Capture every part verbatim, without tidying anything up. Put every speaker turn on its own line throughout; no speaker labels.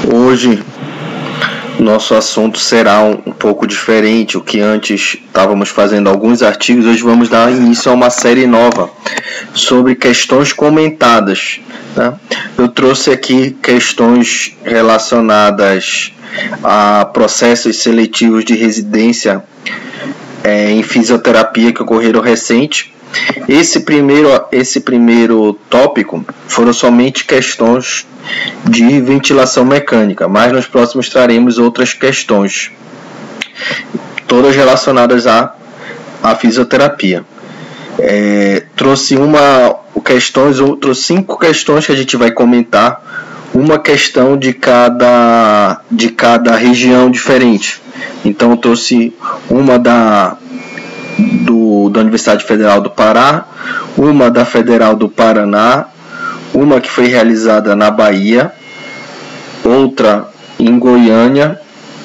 Hoje nosso assunto será um, um pouco diferente. O que antes estávamos fazendo alguns artigos, hoje vamos dar início a uma série nova sobre questões comentadas, né? Eu trouxe aqui questões relacionadas a processos seletivos de residência é, em fisioterapia que ocorreram recente. Esse primeiro, esse primeiro tópico foram somente questões de ventilação mecânica, mas nos próximos traremos outras questões, todas relacionadas à, à fisioterapia. É, trouxe uma questões, outros cinco questões que a gente vai comentar, uma questão de cada, de cada região diferente. Então eu trouxe uma da Do, da Universidade Federal do Pará, uma da Federal do Paraná, uma que foi realizada na Bahia, outra em Goiânia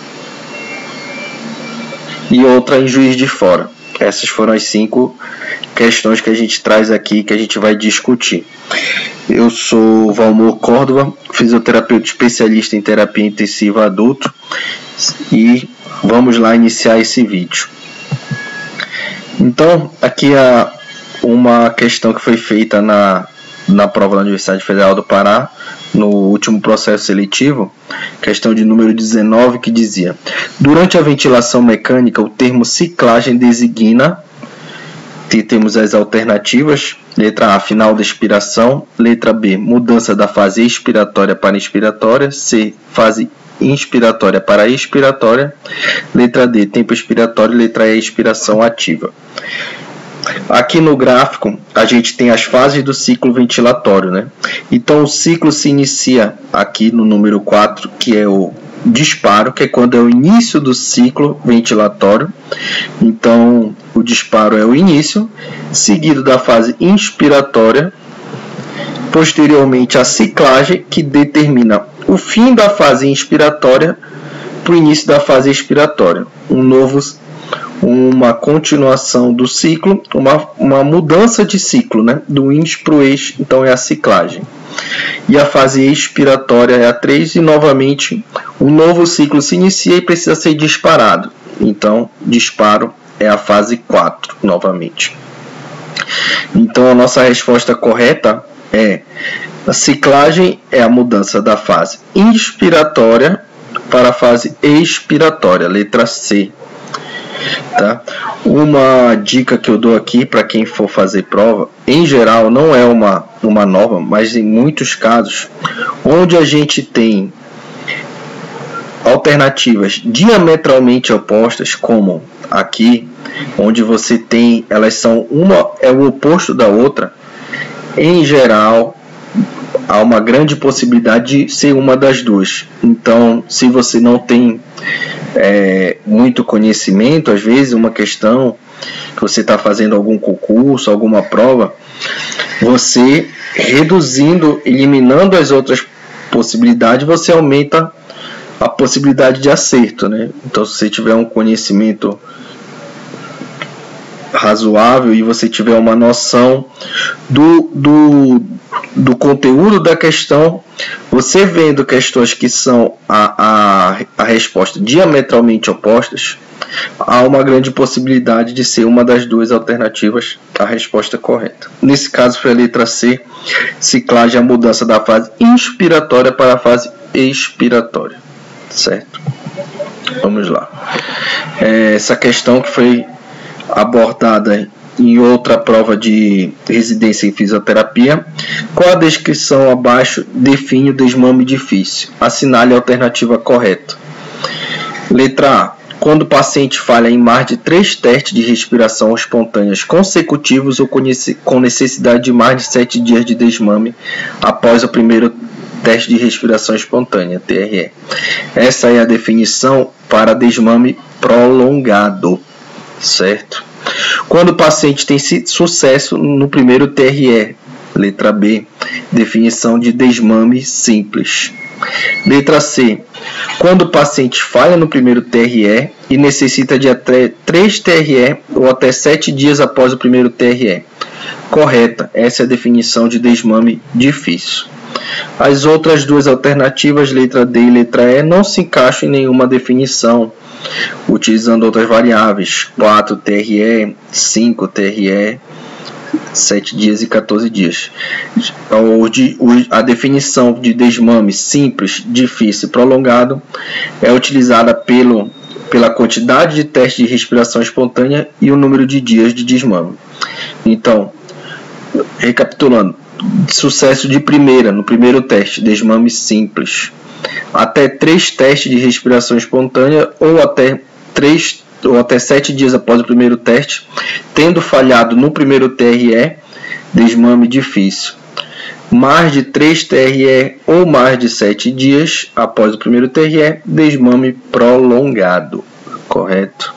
e outra em Juiz de Fora. Essas foram as cinco questões que a gente traz aqui, que a gente vai discutir. Eu sou Valmor Córdova, fisioterapeuta especialista em terapia intensiva adulto, e vamos lá iniciar esse vídeo. Então, aqui há uma questão que foi feita na, na prova da Universidade Federal do Pará, no último processo seletivo, questão de número dezenove, que dizia: durante a ventilação mecânica, o termo ciclagem designa, e temos as alternativas: letra A, final da expiração; letra B, mudança da fase expiratória para inspiratória; C, fase inspiratória para expiratória; letra D, tempo expiratório; letra E, expiração ativa. Aqui no gráfico a gente tem as fases do ciclo ventilatório, né? Então o ciclo se inicia aqui no número quatro, que é o disparo, que é quando é o início do ciclo ventilatório. Então o disparo é o início, seguido da fase inspiratória, posteriormente a ciclagem, que determina o fim da fase inspiratória para o início da fase expiratória. Um novo, uma continuação do ciclo, uma, uma mudança de ciclo, né? Do ins para o ex, então é a ciclagem. E a fase expiratória é a três, e novamente um novo ciclo se inicia e precisa ser disparado. Então, disparo é a fase quatro, novamente. Então, a nossa resposta correta é: a ciclagem é a mudança da fase inspiratória para a fase expiratória, letra C. Tá? Uma dica que eu dou aqui para quem for fazer prova, em geral não é uma, uma norma, mas em muitos casos, onde a gente tem alternativas diametralmente opostas, como aqui, onde você tem, elas são uma é o oposto da outra, em geral há uma grande possibilidade de ser uma das duas. Então, se você não tem é, muito conhecimento, às vezes uma questão que você está fazendo algum concurso, alguma prova, você reduzindo, eliminando as outras possibilidades, você aumenta a possibilidade de acerto, né? Então, se você tiver um conhecimento razoável e você tiver uma noção do, do, do conteúdo da questão, você vendo questões que são a, a, a resposta diametralmente opostas, há uma grande possibilidade de ser uma das duas alternativas a resposta correta. Nesse caso foi a letra C, ciclagem, a mudança da fase inspiratória para a fase expiratória, certo? Vamos lá. É, essa questão que foi abordada em outra prova de residência em fisioterapia: qual a descrição abaixo define o desmame difícil? Assinale a alternativa correta. Letra A, quando o paciente falha em mais de três testes de respiração espontâneas consecutivos ou com necessidade de mais de sete dias de desmame após o primeiro teste de respiração espontânea, T R E. Essa é a definição para desmame prolongado, certo? Quando o paciente tem sucesso no primeiro T R E, letra B, definição de desmame simples. Letra C, quando o paciente falha no primeiro T R E e necessita de até três T R E ou até sete dias após o primeiro T R E. Correta, essa é a definição de desmame difícil. As outras duas alternativas, letra D e letra E, não se encaixam em nenhuma definição, utilizando outras variáveis, quatro T R E, cinco T R E, sete dias e quatorze dias. A definição de desmame simples, difícil e prolongado é utilizada pelo, pela quantidade de testes de respiração espontânea e o número de dias de desmame. Então, recapitulando, sucesso de primeira, no primeiro teste, desmame simples, até três testes de respiração espontânea ou até três ou até sete dias após o primeiro teste, tendo falhado no primeiro T R E, desmame difícil. Mais de três T R E ou mais de sete dias após o primeiro T R E, desmame prolongado. Correto?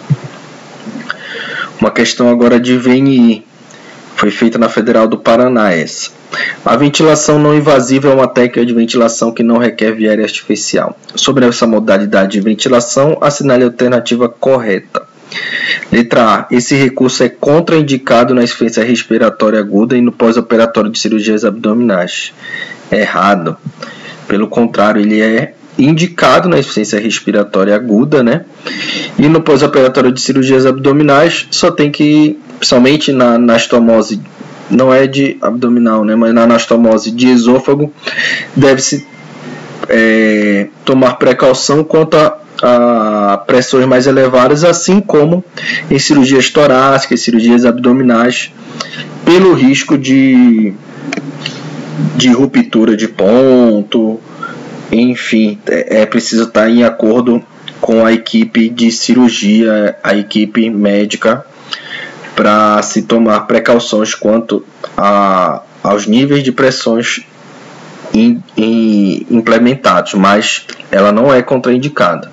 Uma questão agora de V N I. Foi feita na Federal do Paraná essa. A ventilação não invasiva é uma técnica de ventilação que não requer viária artificial. Sobre essa modalidade de ventilação, assinale a alternativa correta. Letra A. Esse recurso é contraindicado na insuficiência respiratória aguda e no pós-operatório de cirurgias abdominais. Errado. Pelo contrário, ele é indicado na insuficiência respiratória aguda, né? E no pós-operatório de cirurgias abdominais, só tem que, principalmente na anastomose, não é de abdominal, né? Mas na anastomose de esôfago, deve-se é, tomar precaução quanto a, a pressões mais elevadas, assim como em cirurgias torácicas, cirurgias abdominais, pelo risco de, de ruptura de ponto. Enfim, é preciso estar em acordo com a equipe de cirurgia, a equipe médica, para se tomar precauções quanto a, aos níveis de pressões in, in, implementados, mas ela não é contraindicada.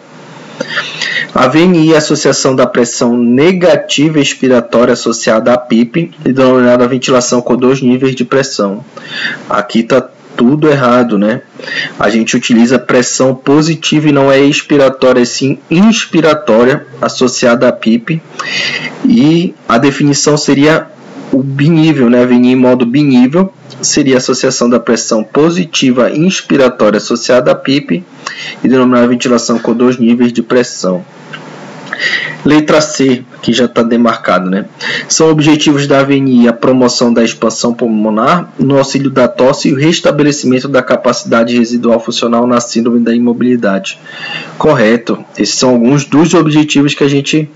A V N I é a associação da pressão negativa expiratória associada à P I P e denominada ventilação com dois níveis de pressão. Aqui está tudo errado, né? A gente utiliza pressão positiva e não é expiratória, sim inspiratória, associada a P I P. E a definição seria o binível, né? V N I em modo binível seria a associação da pressão positiva inspiratória associada a P I P e denominada ventilação com dois níveis de pressão. Letra C, que já está demarcado, né? São objetivos da V N I a promoção da expansão pulmonar no auxílio da tosse e o restabelecimento da capacidade residual funcional na síndrome da imobilidade. Correto. Esses são alguns dos objetivos que a gente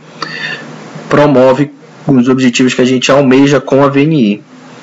promove, os objetivos que a gente almeja com a V N I.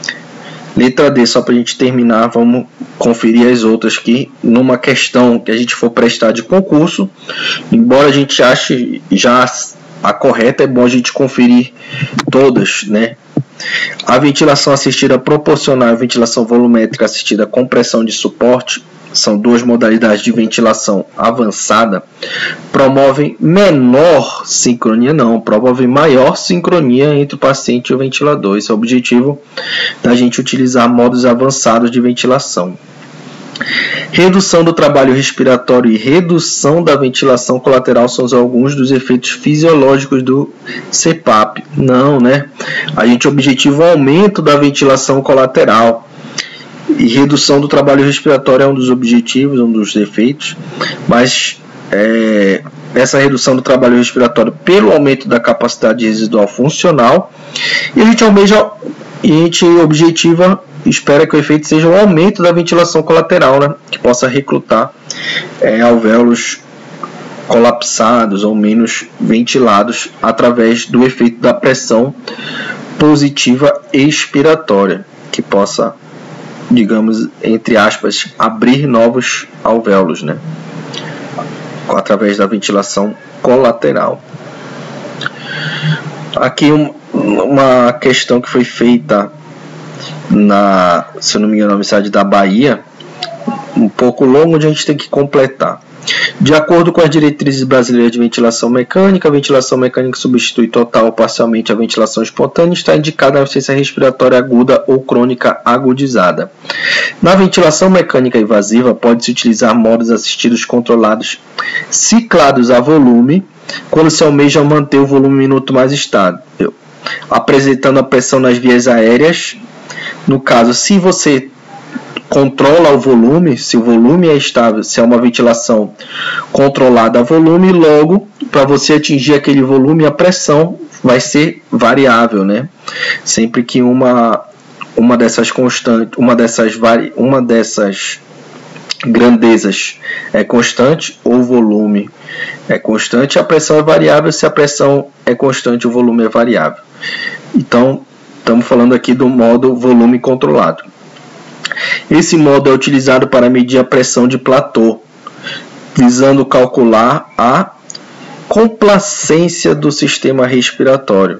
Letra D, só para a gente terminar, vamos conferir as outras que numa questão que a gente for prestar de concurso, embora a gente ache já a correta, é bom a gente conferir todas, né? A ventilação assistida proporcional à ventilação volumétrica assistida com pressão de suporte, são duas modalidades de ventilação avançada, promovem menor sincronia, não, promovem maior sincronia entre o paciente e o ventilador. Esse é o objetivo da gente utilizar modos avançados de ventilação. Redução do trabalho respiratório e redução da ventilação colateral são alguns dos efeitos fisiológicos do C PAP. Não, né? A gente objetiva o aumento da ventilação colateral. E redução do trabalho respiratório é um dos objetivos, um dos efeitos, mas é, essa redução do trabalho respiratório pelo aumento da capacidade residual funcional, e a gente almeja, e a gente objetiva, espera que o efeito seja o aumento da ventilação colateral, né, que possa recrutar é, alvéolos colapsados ou menos ventilados através do efeito da pressão positiva expiratória, que possa, digamos, entre aspas, abrir novos alvéolos, né? Através da ventilação colateral. Aqui um, uma questão que foi feita na, se eu não me engano, na Universidade da Bahia, um pouco longo, onde a gente tem que completar. De acordo com as diretrizes brasileiras de ventilação mecânica, a ventilação mecânica substitui total ou parcialmente a ventilação espontânea e está indicada na insuficiência respiratória aguda ou crônica agudizada. Na ventilação mecânica invasiva, pode-se utilizar modos assistidos controlados ciclados a volume, quando se almeja manter o volume minuto mais estável, apresentando a pressão nas vias aéreas. No caso, se você controla o volume, se o volume é estável, se é uma ventilação controlada a volume, logo, para você atingir aquele volume, a pressão vai ser variável, né? Sempre que uma, uma dessas constantes, uma dessas, vari, uma dessas grandezas é constante, ou o volume é constante, a pressão é variável. Se a pressão é constante, o volume é variável. Então, estamos falando aqui do modo volume controlado. Esse modo é utilizado para medir a pressão de platô, visando calcular a complacência do sistema respiratório.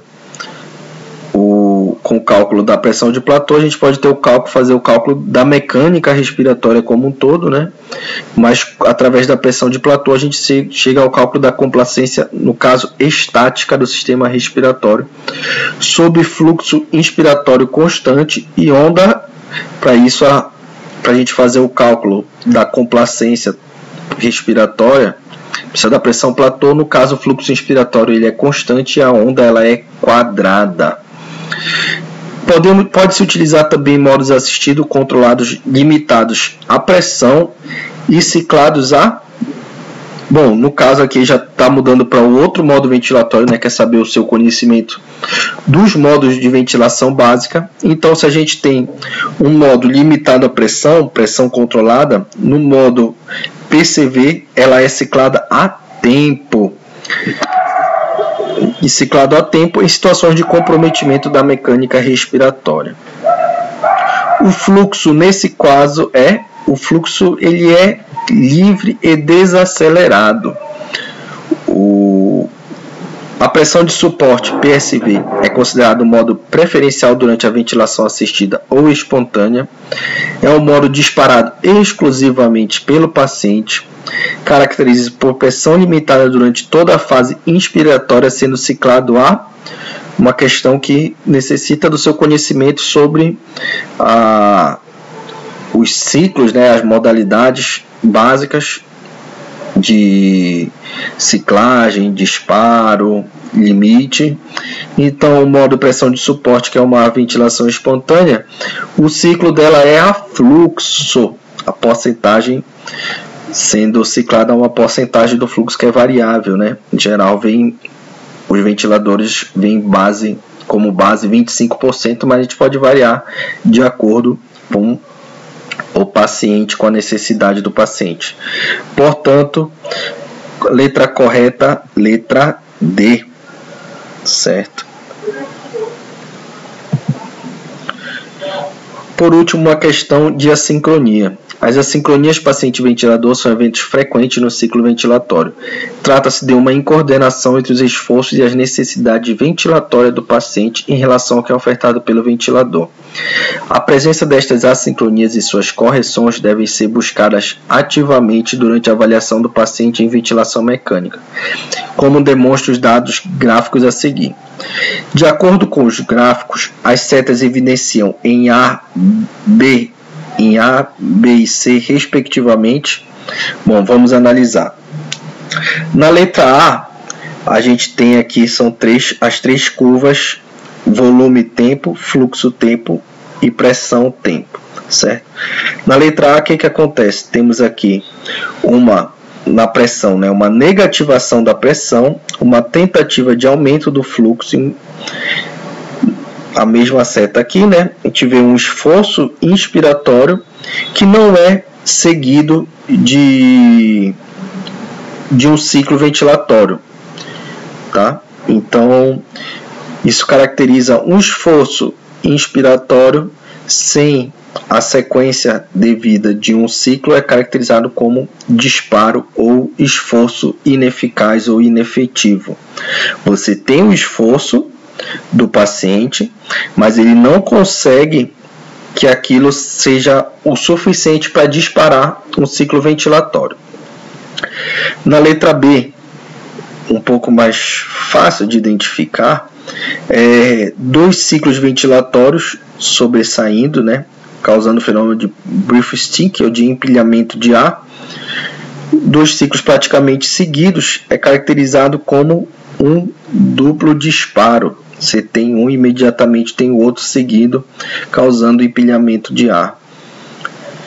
O, com o cálculo da pressão de platô, a gente pode ter o cálculo, fazer o cálculo da mecânica respiratória como um todo, né? Mas através da pressão de platô a gente chega ao cálculo da complacência, no caso estática, do sistema respiratório, sob fluxo inspiratório constante e onda. Para isso, para a gente fazer o cálculo da complacência respiratória, precisa da pressão platô. No caso, o fluxo inspiratório ele é constante e a onda ela é quadrada. Podemos, pode-se utilizar também modos assistidos controlados limitados à pressão e ciclados a... Bom, no caso aqui já está mudando para o outro modo ventilatório, né? Quer saber o seu conhecimento dos modos de ventilação básica. Então, se a gente tem um modo limitado à pressão, pressão controlada, no modo P C V, ela é ciclada a tempo. E ciclado a tempo em situações de comprometimento da mecânica respiratória. O fluxo, nesse caso, é o fluxo ele é livre e desacelerado. O, a pressão de suporte, P S V, é considerado o modo preferencial durante a ventilação assistida ou espontânea. É um modo disparado exclusivamente pelo paciente. Caracteriza-se por pressão limitada durante toda a fase inspiratória, sendo ciclado a uma questão que necessita do seu conhecimento sobre a, os ciclos, né, as modalidades básicas de ciclagem, disparo, limite. Então, o modo pressão de suporte, que é uma ventilação espontânea, o ciclo dela é a fluxo, a porcentagem sendo ciclada a uma porcentagem do fluxo que é variável, né? Em geral, vem, os ventiladores vêm base, como base vinte e cinco por cento, mas a gente pode variar de acordo com o paciente, com a necessidade do paciente. Portanto, letra correta, letra D, certo? Por último, uma questão de assincronia. As assincronias paciente-ventilador são eventos frequentes no ciclo ventilatório. Trata-se de uma incoordenação entre os esforços e as necessidades ventilatórias do paciente em relação ao que é ofertado pelo ventilador. A presença destas assincronias e suas correções devem ser buscadas ativamente durante a avaliação do paciente em ventilação mecânica, como demonstram os dados gráficos a seguir. De acordo com os gráficos, as setas evidenciam em A, B, em A, B e C, respectivamente. Bom, vamos analisar. Na letra A, a gente tem aqui são três, as três curvas: volume-tempo, fluxo-tempo e pressão-tempo, certo? Na letra A, o que, que acontece? Temos aqui uma, na pressão, né, uma negativação da pressão, uma tentativa de aumento do fluxo, em, a mesma seta aqui, né? A gente vê um esforço inspiratório que não é seguido de, de um ciclo ventilatório, tá? Então, isso caracteriza um esforço inspiratório sem a sequência devida de um ciclo, é caracterizado como disparo ou esforço ineficaz ou inefetivo. Você tem o esforço do paciente, mas ele não consegue que aquilo seja o suficiente para disparar um ciclo ventilatório. Na letra B, um pouco mais fácil de identificar, é, dois ciclos ventilatórios sobressaindo, né, causando o fenômeno de brief stink, ou de empilhamento de ar. Dois ciclos praticamente seguidos é caracterizado como um duplo disparo. Você tem um imediatamente tem o outro seguido, causando empilhamento de ar.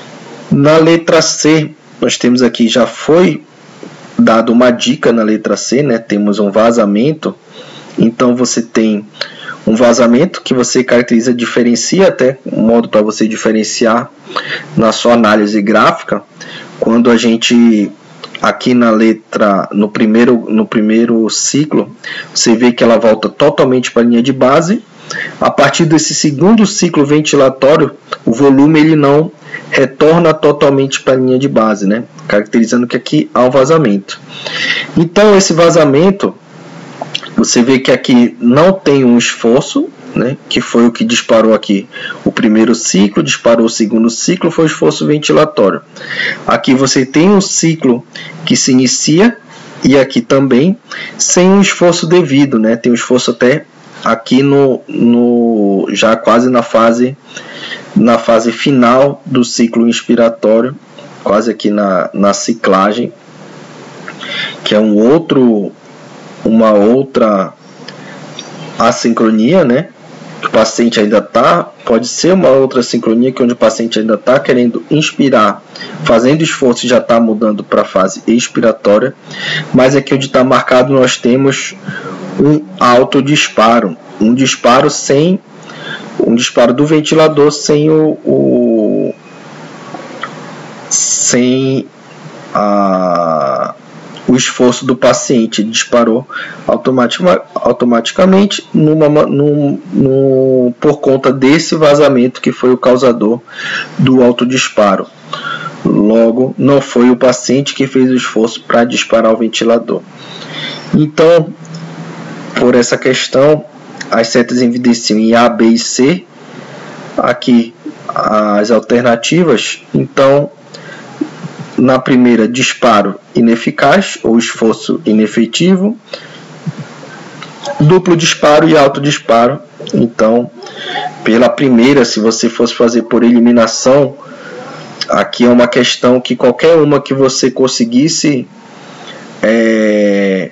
Na letra C, nós temos aqui, já foi dado uma dica na letra C, né? Temos um vazamento. Então você tem um vazamento que você caracteriza, diferencia até um modo para você diferenciar na sua análise gráfica. Quando a gente aqui na letra, no primeiro, no primeiro ciclo, você vê que ela volta totalmente para a linha de base. A partir desse segundo ciclo ventilatório, o volume ele não retorna totalmente para a linha de base, né? Caracterizando que aqui há um vazamento. Então esse vazamento, você vê que aqui não tem um esforço, né? Que foi o que disparou aqui o primeiro ciclo, disparou o segundo ciclo, foi o esforço ventilatório. Aqui você tem um ciclo que se inicia e aqui também sem um esforço devido, né? Tem um esforço até aqui no, no já quase na fase na fase final do ciclo inspiratório, quase aqui na, na ciclagem, que é um outro uma outra assincronia, né? Que o paciente ainda está, pode ser uma outra sincronia que onde o paciente ainda está querendo inspirar, fazendo esforço e já está mudando para a fase expiratória, mas aqui onde está marcado nós temos um autodisparo, um disparo sem um disparo do ventilador sem o, o sem a o esforço do paciente, ele disparou automatica, automaticamente numa, num, num, por conta desse vazamento que foi o causador do autodisparo. Logo, não foi o paciente que fez o esforço para disparar o ventilador. Então, por essa questão, as setas evidenciam em A, B e C, aqui as alternativas. Então, na primeira, disparo ineficaz ou esforço inefetivo, duplo disparo e autodisparo. Então, pela primeira, se você fosse fazer por eliminação, aqui é uma questão que qualquer uma que você conseguisse é,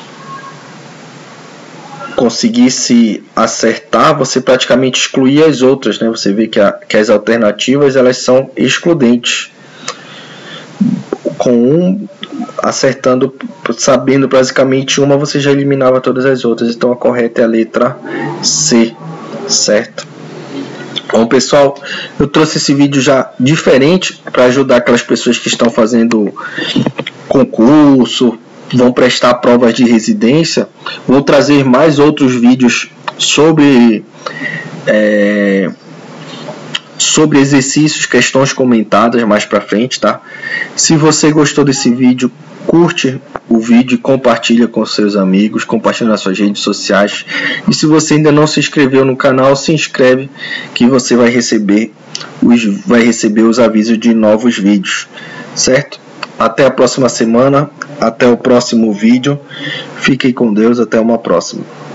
conseguisse acertar, você praticamente excluía as outras, né? Você vê que, a, que as alternativas elas são excludentes. Com um acertando, sabendo basicamente uma, você já eliminava todas as outras. Então a correta é a letra C, certo? Bom, pessoal, eu trouxe esse vídeo já diferente para ajudar aquelas pessoas que estão fazendo concurso, vão prestar provas de residência. Vou trazer mais outros vídeos sobre é, sobre exercícios, questões comentadas mais para frente, tá? Se você gostou desse vídeo, curte o vídeo e compartilha com seus amigos, compartilha nas suas redes sociais. E se você ainda não se inscreveu no canal, se inscreve que você vai receber os, vai receber os avisos de novos vídeos, certo? Até a próxima semana, até o próximo vídeo. Fiquem com Deus, até uma próxima.